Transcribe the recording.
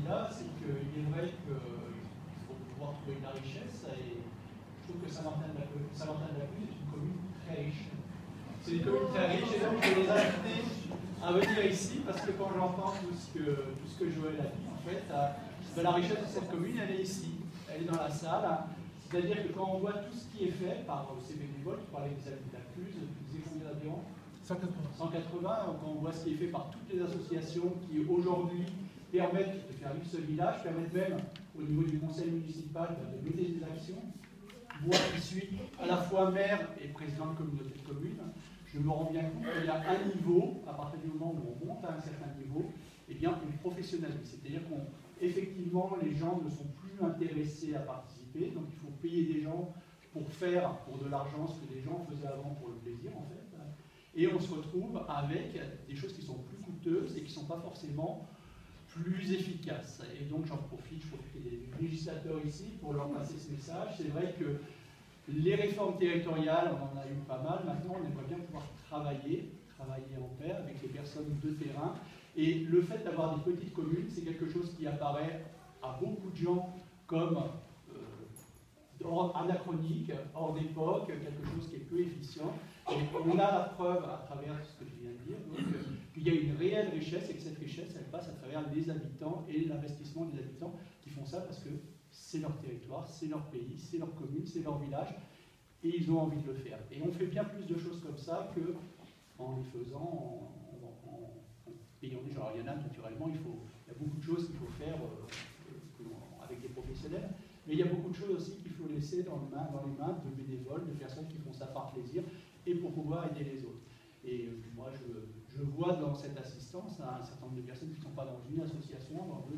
dis là, c'est qu'il est vrai qu'il faut pouvoir trouver de la richesse, et je trouve que Saint-Martin-de-la-Cruz est une commune très riche. C'est une commune très riche, et donc je vais les inviter à venir ici, parce que quand j'entends tout ce que Joël a dit, en fait, la richesse de cette commune, elle est ici, elle est dans la salle. C'est-à-dire que quand on voit tout ce qui est fait par ces bénévoles, qui parlaient des amis de la Cluse, vous avez combien d'adhérents ? 180, quand on voit ce qui est fait par toutes les associations qui aujourd'hui permettent de faire vivre ce village, permettent même au niveau du conseil municipal de mener des actions. Moi qui suis à la fois maire et président de communauté de communes, je me rends bien compte qu'il y a un niveau, à partir du moment où on monte à un certain niveau, eh bien on professionnalise. C'est-à-dire qu'effectivement les gens ne sont plus intéressés à participer, donc il faut payer des gens pour faire pour de l'argent ce que les gens faisaient avant pour le plaisir en fait. Et on se retrouve avec des choses qui sont plus coûteuses et qui ne sont pas forcément plus efficaces. Et donc j'en profite, je profite des législateurs ici pour leur passer ce message. C'est vrai que les réformes territoriales, on en a eu pas mal. Maintenant, on aimerait bien pouvoir travailler en pair avec les personnes de terrain. Et le fait d'avoir des petites communes, c'est quelque chose qui apparaît à beaucoup de gens comme anachronique, hors d'époque, quelque chose qui est peu efficient. Et on a la preuve à travers ce que je viens de dire, qu'il y a une réelle richesse et que cette richesse, elle passe à travers les habitants et l'investissement des habitants qui font ça parce que c'est leur territoire, c'est leur pays, c'est leur commune, c'est leur village et ils ont envie de le faire. Et on fait bien plus de choses comme ça qu'en les faisant en payant des gens. Alors il y en a naturellement, il y a beaucoup de choses qu'il faut faire avec des professionnels. Mais il y a beaucoup de choses aussi qu'il faut laisser dans les mains de bénévoles, de personnes qui font ça par plaisir et pour pouvoir aider les autres. Et moi, je vois dans cette assistance un certain nombre de personnes qui ne sont pas dans une association, dans